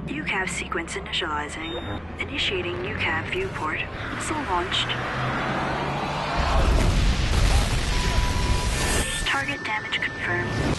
UCAV sequence initializing. Initiating UCAV viewport. Missile launched. Target damage confirmed.